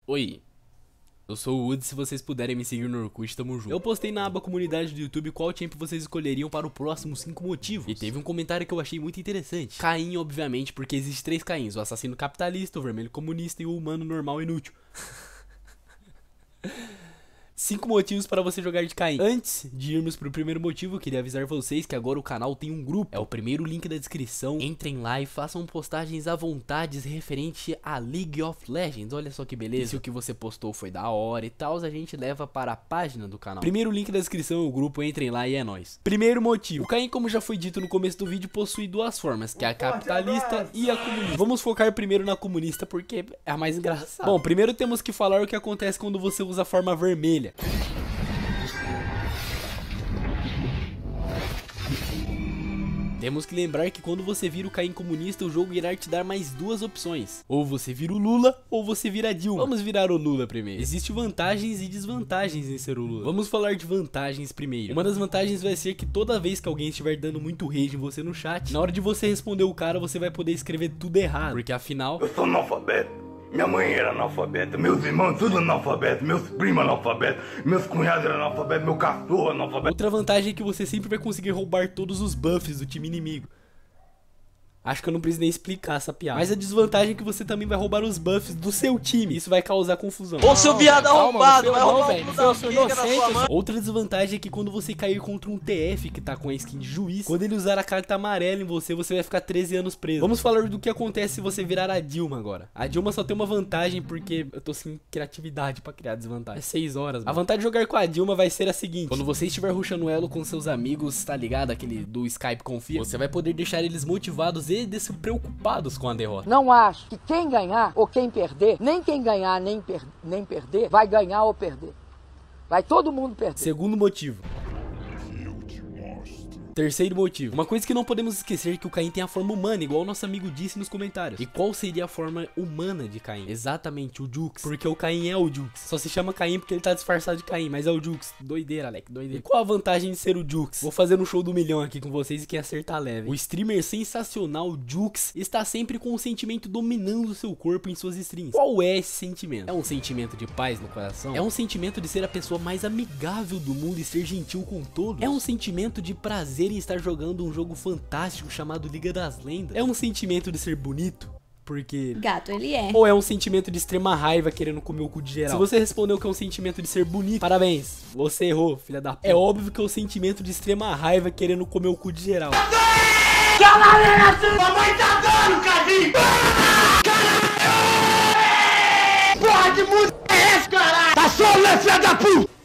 Oi, eu sou o Wood, se vocês puderem me seguir no Orkut, tamo junto. Eu postei na aba comunidade do YouTube qual champ vocês escolheriam para o próximo 5 motivos. E teve um comentário que eu achei muito interessante. Caim, obviamente, porque existe 3 Caíns: o assassino capitalista, o vermelho comunista e o humano normal inútil. 5 motivos para você jogar de Caim. Antes de irmos pro primeiro motivo, eu queria avisar vocês que agora o canal tem um grupo. É o primeiro link da descrição. Entrem lá e façam postagens à vontade referente a League of Legends. Olha só que beleza. E se o que você postou foi da hora e tal, a gente leva para a página do canal. Primeiro link da descrição é o grupo, entrem lá e é nóis. Primeiro motivo. O Caim, como já foi dito no começo do vídeo, possui 2 formas, que é a capitalista e a comunista. Vamos focar primeiro na comunista porque é a mais engraçada. Bom, primeiro temos que falar o que acontece quando você usa a forma vermelha. Temos que lembrar que quando você vira o Caim comunista, o jogo irá te dar mais 2 opções. Ou você vira o Lula, ou você vira a Dilma. Vamos virar o Lula primeiro. Existem vantagens e desvantagens em ser o Lula. Vamos falar de vantagens primeiro. Uma das vantagens vai ser que toda vez que alguém estiver dando muito rage em você no chat, na hora de você responder o cara, você vai poder escrever tudo errado. Porque afinal... eu sou analfabeto. Minha mãe era analfabeta, meus irmãos tudo analfabeto, meus primos analfabetos, meus cunhados eram analfabetos, meu cachorro analfabeto. Outra vantagem é que você sempre vai conseguir roubar todos os buffs do time inimigo. Acho que eu não preciso nem explicar essa piada. Mas a desvantagem é que você também vai roubar os buffs do seu time. Isso vai causar confusão. Ô seu viado arrombado, vai roubar o da sua mãe. Outra desvantagem é que quando você cair contra um TF que tá com a skin de juiz, quando ele usar a carta amarela em você, você vai ficar 13 anos preso. Vamos falar do que acontece se você virar a Dilma agora. A Dilma só tem uma vantagem porque eu tô sem criatividade pra criar desvantagem. É 6 horas, mano. A vantagem de jogar com a Dilma vai ser a seguinte: quando você estiver rushando elo com seus amigos, tá ligado? Aquele do Skype Confia, você vai poder deixar eles motivados e despreocupados com a derrota. Não acho que quem ganhar ou quem perder, nem quem ganhar nem perder, vai ganhar ou perder. Vai todo mundo perder. Segundo motivo. Terceiro motivo. Uma coisa que não podemos esquecer é que o Caim tem a forma humana, igual o nosso amigo disse nos comentários. E qual seria a forma humana de Caim? Exatamente, o Jux. Porque o Caim é o Jux. Só se chama Caim porque ele tá disfarçado de Caim, mas é o Jux. Doideira, Alec, doideira. E qual a vantagem de ser o Jux? Vou fazer um show do milhão aqui com vocês e quem acertar leve. O streamer sensacional Jux está sempre com um sentimento dominando o seu corpo em suas streams. Qual é esse sentimento? É um sentimento de paz no coração? É um sentimento de ser a pessoa mais amigável do mundo e ser gentil com todos? É um sentimento de prazer em estar jogando um jogo fantástico chamado Liga das Lendas? É um sentimento de ser bonito? Porque... gato, ele é. Ou é um sentimento de extrema raiva querendo comer o cu de geral? Se você respondeu que é um sentimento de ser bonito, parabéns, você errou, filha da p. É óbvio que é um sentimento de extrema raiva querendo comer o cu de geral. Mamãe tá dando, Cadinho! Porra de música é esse, caralho? Tá só olhando, filha da puta!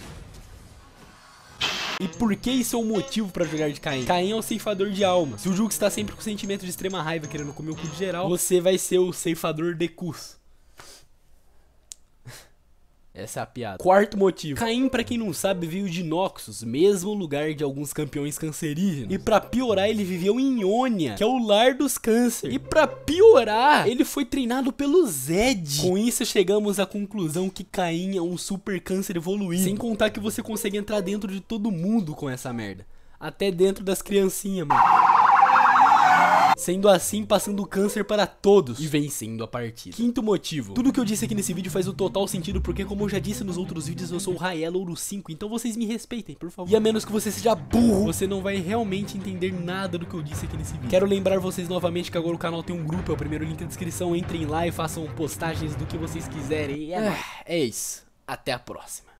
E por que isso é um motivo pra jogar de Caim? Caim é o ceifador de alma. Se o Jux está sempre com sentimento de extrema raiva querendo comer o cu de geral, você vai ser o ceifador de cus. Essa é a piada. Quarto motivo. Caim, pra quem não sabe, veio de Noxus, mesmo lugar de alguns campeões cancerígenos. E pra piorar, ele viveu em Ionia, que é o lar dos câncer. E pra piorar, ele foi treinado pelo Zed. Com isso, chegamos à conclusão que Caim é um super câncer evoluído. Sem contar que você consegue entrar dentro de todo mundo com essa merda. Até dentro das criancinhas, mano. Sendo assim, passando o câncer para todos e vencendo a partida. Quinto motivo. Tudo que eu disse aqui nesse vídeo faz o total sentido porque, como eu já disse nos outros vídeos, eu sou o Raelo Ouro 5, então vocês me respeitem, por favor. E a menos que você seja burro, você não vai realmente entender nada do que eu disse aqui nesse vídeo. Quero lembrar vocês novamente que agora o canal tem um grupo, é o primeiro link na descrição. Entrem lá e façam postagens do que vocês quiserem. É isso. Até a próxima.